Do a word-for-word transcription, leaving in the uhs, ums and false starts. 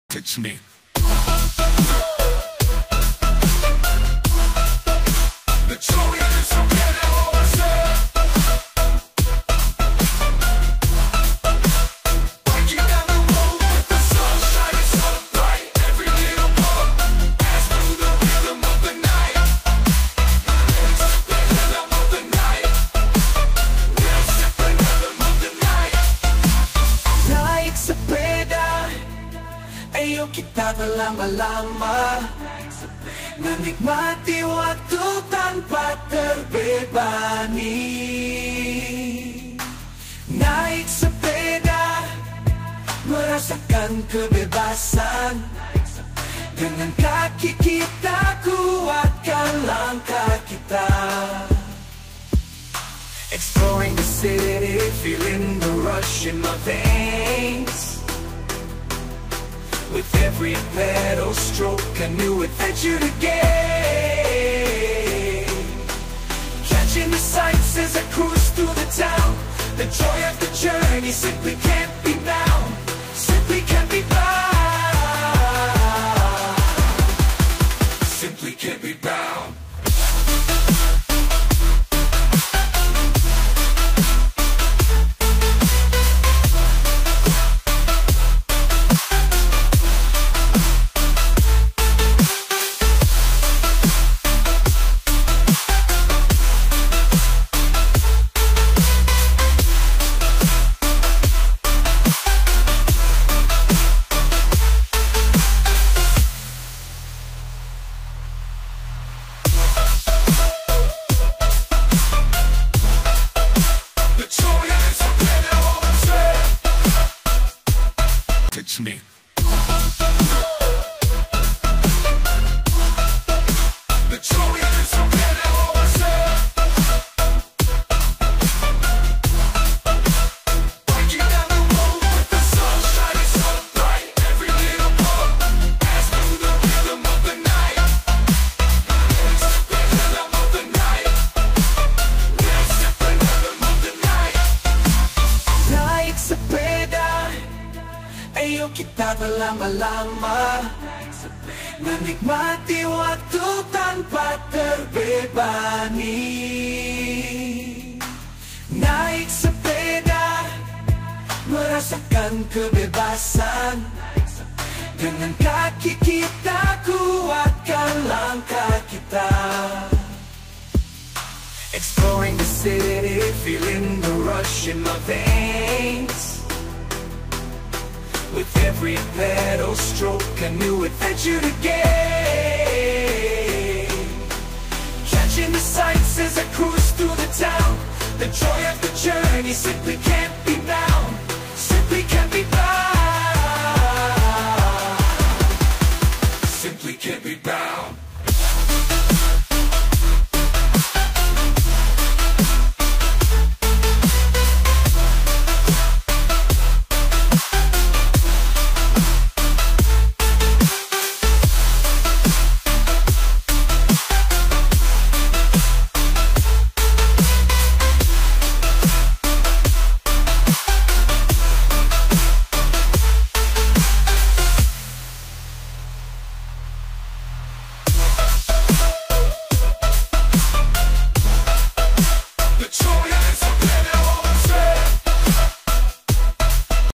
It's me. The joy is so get it all set. Walking down the road with the sun shining so bright. Every little bump as through the rhythm of the night. It's the rhythm of the night. We'll sip the rhythm of the night. Naik sepeda, ayo kita berlama-lama, menikmati waktu tanpa terbebani. Naik sepeda, merasakan kebebasan. Dengan kaki kita kuatkan langkah kita. Exploring the city, feeling the rush in my veins. With every pedal stroke, a new adventure to gain. Catching the sights as I cruise through the town. The joy of the journey simply can't be bound. Simply can't be bound. Simply can't be bound. It's me. The joy is so get it all set. Walking down the road with the sun shining so bright. Every little bump as through the rhythm of the night. It's the rhythm of the night. We'll sip the rhythm of the night. Naik sepeda, ayo kita berlama-lama, menikmati waktu tanpa terbebani. Naik sepeda, merasakan kebebasan. Dengan kaki kita kuatkan langkah kita. Exploring the city, feeling the rush in my veins. With every pedal stroke, a new adventure to gain. Catching the sights as I cruise through the town. The joy of the journey simply can't